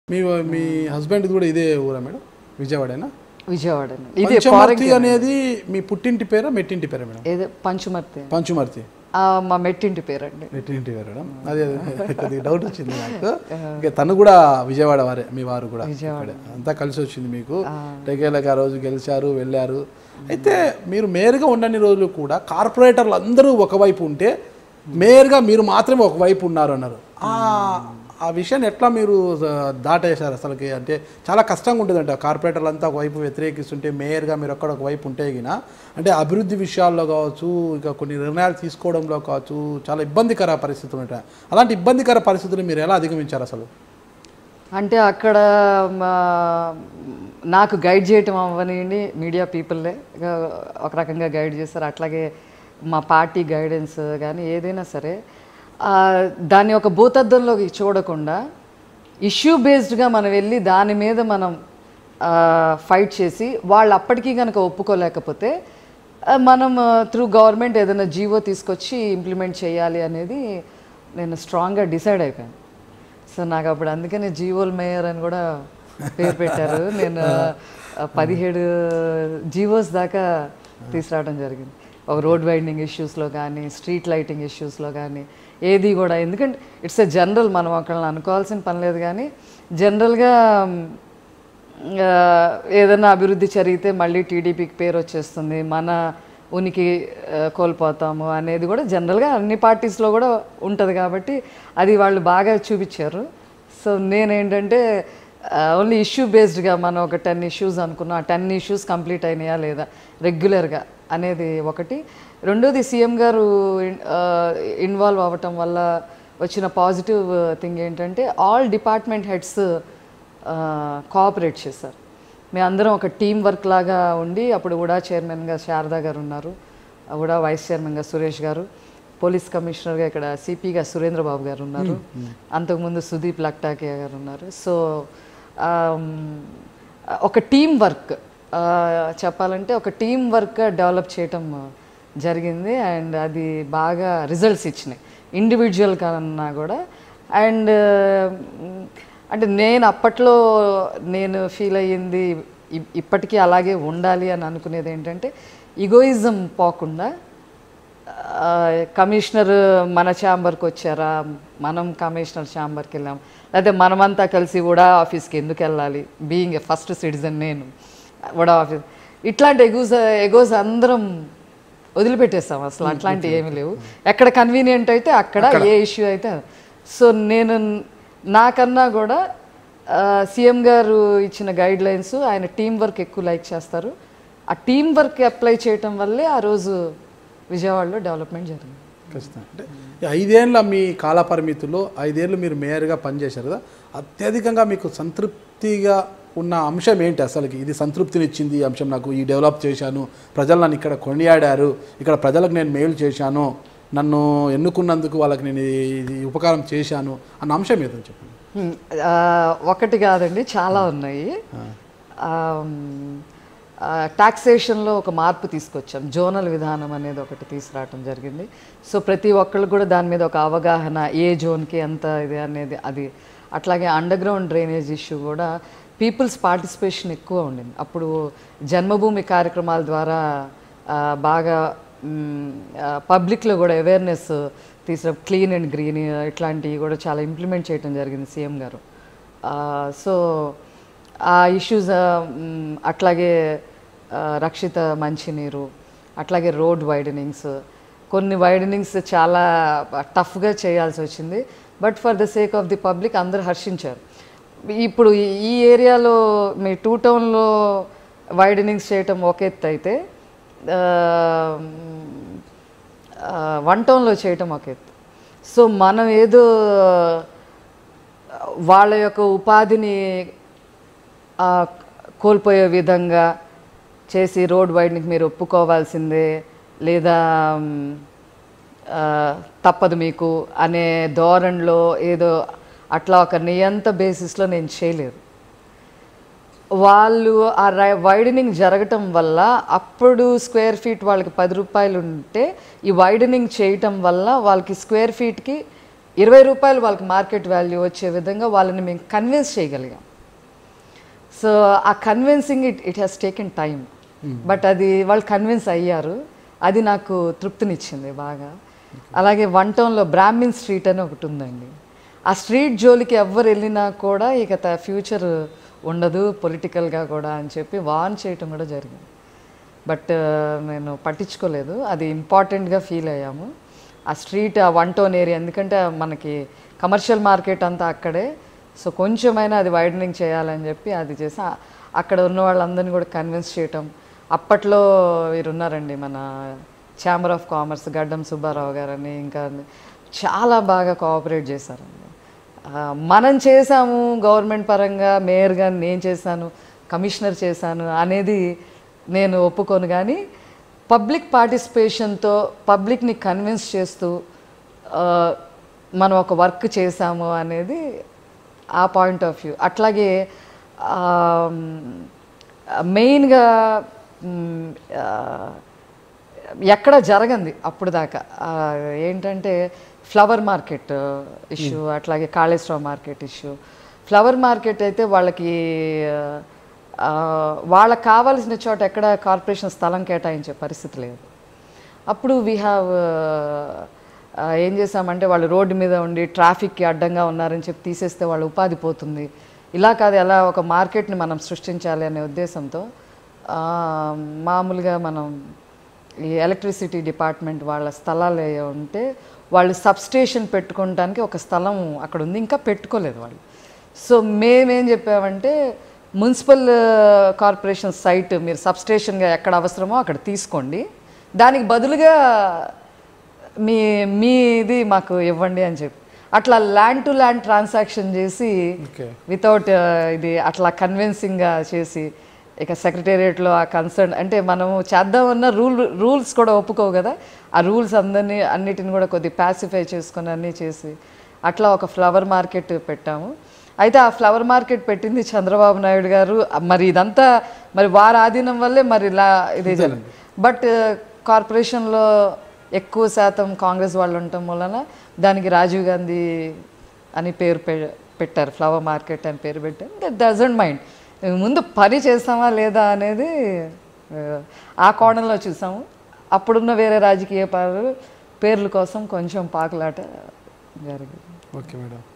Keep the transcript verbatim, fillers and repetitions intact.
మీ మీ husband కూడా ఇదే ఊరా మేడం? విజయవాడేనా? విజయవాడనే. ఇదే పంచుమర్తి అనేది మీ పుట్టింటి పేరా మెట్టింటి పేరా మేడం? ఏదో పంచుమర్తి. పంచుమర్తి మా మెట్టింటి పేరండి. మెట్టింటి పేరు మేడం. అదే కొద్దిగా డౌట్ వచ్చింది నాకు. ఇంకా తను కూడా విజయవాడ వారే, మీ వారు కూడా విజయవాడ. అంతా కలిసి వచ్చింది మీకు. టెకేలకు ఆ రోజు గెలిచారు, వెళ్ళారు. అయితే మీరు మేయర్గా ఉండని రోజులు కూడా కార్పొరేటర్లు అందరూ ఒకవైపు ఉంటే మేయర్గా మీరు మాత్రమే ఒకవైపు ఉన్నారు అన్నారు. ఆ విషయాన్ని ఎట్లా మీరు దాటేశారు అసలుకి? అంటే చాలా కష్టంగా ఉంటుందంట, కార్పొరేటర్లు అంతా ఒకవైపు వ్యతిరేకిస్తుంటే మేయర్గా మీరు ఒక్కడ ఒకవైపు ఉంటే గిన అంటే అభివృద్ధి విషయాల్లో కావచ్చు, ఇక కొన్ని నిర్ణయాలు తీసుకోవడంలో కావచ్చు, చాలా ఇబ్బందికర పరిస్థితులు ఉంటాయి. అలాంటి ఇబ్బందికర పరిస్థితులు మీరు ఎలా అధిగమించారు అసలు? అంటే అక్కడ నాకు గైడ్ చేయటం అవ్వనివ్వండి, మీడియా పీపుల్లే ఒక రకంగా గైడ్ చేస్తారు. అట్లాగే మా పార్టీ గైడెన్స్ కానీ ఏదైనా సరే దాన్ని ఒక భూతద్దంలోకి చూడకుండా ఇష్యూ బేస్డ్గా మనం వెళ్ళి దాని మీద మనం ఫైట్ చేసి వాళ్ళు అప్పటికీ కనుక ఒప్పుకోలేకపోతే మనం త్రూ గవర్నమెంట్ ఏదైనా జీవో తీసుకొచ్చి ఇంప్లిమెంట్ చేయాలి అనేది నేను స్ట్రాంగ్గా డిసైడ్ అయిపోయాను. సో నాకు అప్పుడు అందుకనే జీవోల్ మేయర్ అని కూడా పేరు పెట్టారు. నేను పదిహేడు జీవోస్ దాకా తీసుకురావడం జరిగింది. ఒక రోడ్ వైండింగ్ ఇష్యూస్లో కానీ, స్ట్రీట్ లైటింగ్ ఇష్యూస్లో కానీ ఏది కూడా. ఎందుకంటే ఇట్స్ ఎ జనరల్, మనం ఒకళ్ళని అనుకోవాల్సిన పని లేదు. కానీ జనరల్గా ఏదైనా అభివృద్ధి జరిగితే మళ్ళీ టీడీపీకి పేరు వచ్చేస్తుంది, మన ఉనికి కోల్పోతాము అనేది కూడా జనరల్గా అన్ని పార్టీస్లో కూడా ఉంటుంది. కాబట్టి అది వాళ్ళు బాగా చూపించారు. సో నేనేంటంటే ఓన్లీ ఇష్యూ బేస్డ్గా మనం ఒక టెన్ ఇష్యూస్ అనుకున్నాం, ఆ టెన్ ఇష్యూస్ కంప్లీట్ అయినాయా లేదా రెగ్యులర్గా అనేది ఒకటి. రెండోది సీఎం గారు ఇన్వాల్వ్ అవ్వటం వల్ల వచ్చిన పాజిటివ్ థింగ్ ఏంటంటే ఆల్ డిపార్ట్మెంట్ హెడ్స్ కోఆపరేట్ చేశారు. మేమందరం ఒక టీం వర్క్ లాగా ఉండి, అప్పుడు కూడా చైర్మన్గా శారదా గారు ఉన్నారు, కూడా వైస్ చైర్మన్గా సురేష్ గారు, పోలీస్ కమిషనర్గా ఇక్కడ సిపిగా సురేంద్రబాబు గారు ఉన్నారు, అంతకుముందు సుదీప్ లక్టాకియా గారు ఉన్నారు. సో ఒక టీం వర్క్ చెప్పాలంటే ఒక టీం వర్క్గా డెవలప్ చేయటం జరిగింది. అండ్ అది బాగా రిజల్ట్స్ ఇచ్చినాయి ఇండివిజువల్ కన్నా కూడా. అండ్ అంటే నేను అప్పట్లో నేను ఫీల్ అయ్యింది ఇప్పటికీ అలాగే ఉండాలి అని అనుకునేది ఏంటంటే ఈగోయిజం పోకుండా కమిషనర్ మన ఛాంబర్కి వచ్చారా, మనం కమిషనర్ ఛాంబర్కి వెళ్ళాం, లేకపోతే మనమంతా కలిసి కూడా ఆఫీస్కి ఎందుకు వెళ్ళాలి, బీయింగ్ ఏ ఫస్ట్ సిటిజన్ నేను కూడా ఆఫీస్, ఇట్లాంటి ఎగోస్ ఎగోస్ అందరం వదిలిపెట్టేస్తాం. అసలు అట్లాంటివి ఏమీ లేవు. ఎక్కడ కన్వీనియంట్ అయితే అక్కడ, ఏ ఇష్యూ అయితే. సో నేను నాకన్నా కూడా సీఎం గారు ఇచ్చిన గైడ్ లైన్స్, ఆయన టీం వర్క్ ఎక్కువ లైక్ చేస్తారు. ఆ టీం వర్క్ అప్లై చేయటం వల్లే ఆ రోజు విజయవాడలో డెవలప్మెంట్ జరిగింది. ఖచ్చితంగా. అంటే ఐదేళ్ళ మీ కాల పరిమితుల్లో ఐదేళ్ళు మీరు మేయర్గా పనిచేశారు కదా, అత్యధికంగా మీకు సంతృప్తిగా ఉన్న అంశం ఏంటి అసలుకి? ఇది సంతృప్తినిచ్చింది ఈ అంశం నాకు, ఈ డెవలప్ చేశాను, ప్రజలు నన్ను ఇక్కడ కొనియాడారు, ఇక్కడ ప్రజలకు నేను మేలు చేశాను, నన్ను ఎన్నుకున్నందుకు వాళ్ళకి నేను ఇది ఉపకారం చేశాను అన్న అంశం ఏదని చెప్పండి. ఒకటి కాదండి, చాలా ఉన్నాయి. టాక్సేషన్లో ఒక మార్పు తీసుకొచ్చాం, జోనల్ విధానం అనేది ఒకటి తీసుకురావటం జరిగింది. సో ప్రతి ఒక్కళ్ళు కూడా దాని మీద ఒక అవగాహన, ఏ జోన్కి ఎంత ఇది అనేది. అది అట్లాగే అండర్ గ్రౌండ్ డ్రైనేజ్ ఇష్యూ కూడా పీపుల్స్ పార్టిసిపేషన్ ఎక్కువ ఉండింది. అప్పుడు జన్మభూమి కార్యక్రమాల ద్వారా బాగా పబ్లిక్లో కూడా అవేర్నెస్ తీసుకు, క్లీన్ అండ్ గ్రీన్ ఇట్లాంటివి కూడా చాలా ఇంప్లిమెంట్ చేయడం జరిగింది సీఎం గారు. సో ఆ ఇష్యూస్, అట్లాగే రక్షిత మంచినీరు, అట్లాగే రోడ్ వైడనింగ్స్, కొన్ని వైడనింగ్స్ చాలా టఫ్గా చేయాల్సి వచ్చింది. But for the sake of the public అందరూ హర్షించారు. ఇప్పుడు ఈ ఏరియాలో మీ టూ టౌన్లో వైడనింగ్స్ చేయటం ఒక ఎత్తు అయితే వన్ టౌన్లో చేయటం ఒక ఎత్తు. సో మనం ఏదో వాళ్ళ యొక్క ఉపాధిని కోల్పోయే విధంగా చేసి రోడ్ వైడ్నికి మీరు ఒప్పుకోవాల్సిందే, లేదా తప్పదు మీకు అనే ధోరణిలో ఏదో అట్లా ఒక నియంత బేసిస్లో నేను చేయలేదు. వాళ్ళు ఆ వైడనింగ్ జరగటం వల్ల అప్పుడు స్క్వేర్ ఫీట్ వాళ్ళకి పది రూపాయలు ఉంటే ఈ వైడనింగ్ చేయటం వల్ల వాళ్ళకి స్క్వేర్ ఫీట్కి ఇరవై రూపాయలు వాళ్ళకి మార్కెట్ వాల్యూ వచ్చే విధంగా వాళ్ళని మేము కన్విన్స్ చేయగలిగాం. సో ఆ convincing it it has taken time, but అది వాళ్ళు కన్విన్స్ అయ్యారు. అది నాకు తృప్తినిచ్చింది బాగా. అలాగే వన్ టౌన్లో బ్రాహ్మిన్ స్ట్రీట్ అని ఒకటి ఉందండి. ఆ స్ట్రీట్ జోలికి ఎవ్వరు వెళ్ళినా కూడా ఇక ఫ్యూచర్ ఉండదు పొలిటికల్గా కూడా అని చెప్పి వార్న్ చేయటం కూడా జరిగింది. బట్ నేను పట్టించుకోలేదు, అది ఇంపార్టెంట్గా ఫీల్ అయ్యాము. ఆ స్ట్రీట్ ఆ వన్ టౌన్ ఏరియా, ఎందుకంటే మనకి కమర్షియల్ మార్కెట్ అంతా అక్కడే. సో కొంచెమైనా అది వైడనింగ్ చేయాలని చెప్పి అది చేసి అక్కడ ఉన్న వాళ్ళందరినీ కూడా కన్విన్స్ చేయటం. అప్పట్లో వీరు ఉన్నారండి మన ఛాంబర్ ఆఫ్ కామర్స్ గడ్డం సుబ్బారావు గారని, ఇంకా చాలా బాగా కోఆపరేట్ చేశారండి. మనం చేసాము గవర్నమెంట్ పరంగా, మేయర్గా నేను చేశాను, కమిషనర్ చేశాను అనేది నేను ఒప్పుకోను, కానీ పబ్లిక్ పార్టిసిపేషన్తో పబ్లిక్ని కన్విన్స్ చేస్తూ మనం ఒక వర్క్ చేసాము అనేది ఆ పాయింట్ ఆఫ్ వ్యూ. అట్లాగే మెయిన్గా ఎక్కడ జరగంది అప్పుడు దాకా ఏంటంటే ఫ్లవర్ మార్కెట్ ఇష్యూ, అట్లాగే Kaleshwaram market issue. Flower market అయితే వాళ్ళకి వాళ్ళకి కావాల్సిన చోట ఎక్కడ కార్పొరేషన్ స్థలం కేటాయించే పరిస్థితి లేదు. అప్పుడు వీ హ్యావ్ ఏం చేసామంటే వాళ్ళు రోడ్డు మీద ఉండి ట్రాఫిక్కి అడ్డంగా ఉన్నారని చెప్పి తీసేస్తే వాళ్ళ ఉపాధి పోతుంది, ఇలా కాదు ఎలా ఒక మార్కెట్ని మనం సృష్టించాలి అనే ఉద్దేశంతో మామూలుగా మనం ఈ ఎలక్ట్రిసిటీ డిపార్ట్మెంట్ వాళ్ళ స్థలాలు ఉంటే వాళ్ళు సబ్స్టేషన్ పెట్టుకోవడానికి ఒక స్థలం అక్కడ ఉంది, ఇంకా పెట్టుకోలేదు వాళ్ళు. సో మేమేం చెప్పామంటే మున్సిపల్ కార్పొరేషన్ సైట్ మీరు సబ్స్టేషన్గా ఎక్కడ అవసరమో అక్కడ తీసుకోండి, దానికి బదులుగా మీ మీది మాకు ఇవ్వండి అని చెప్పి అట్లా ల్యాండ్ టు ల్యాండ్ ట్రాన్సాక్షన్ చేసి వితౌట్ ఇది అట్లా కన్విన్సింగ్గా చేసి ఇక సెక్రటేరియట్లో ఆ కన్సర్న్ అంటే మనము చేద్దామన్న రూల్ రూల్స్ కూడా ఒప్పుకోవు కదా, ఆ రూల్స్ అందరినీ అన్నిటిని కూడా కొద్దిగా ప్యాసిఫై చేసుకొని అన్నీ చేసి అట్లా ఒక ఫ్లవర్ మార్కెట్ పెట్టాము. అయితే ఆ ఫ్లవర్ మార్కెట్ పెట్టింది చంద్రబాబు నాయుడు గారు. మరి ఇదంతా మరి వారి ఆధీనం వల్లే మరి ఇలా ఇదే జరిగింది. బట్ కార్పొరేషన్లో ఎక్కువ శాతం కాంగ్రెస్ వాళ్ళు ఉండటం వలన దానికి రాజీవ్ గాంధీ అని పేరు పెట్టారు, ఫ్లవర్ మార్కెట్ అని పేరు పెట్టారు. దట్ డజంట్ మైండ్, ముందు పని చేస్తామా లేదా అనేది ఆ కోణంలో చూసాము. అప్పుడున్న వేరే రాజకీయ పార్టీలు పేర్ల కోసం కొంచెం పాకులాట జరిగింది. Okay madam.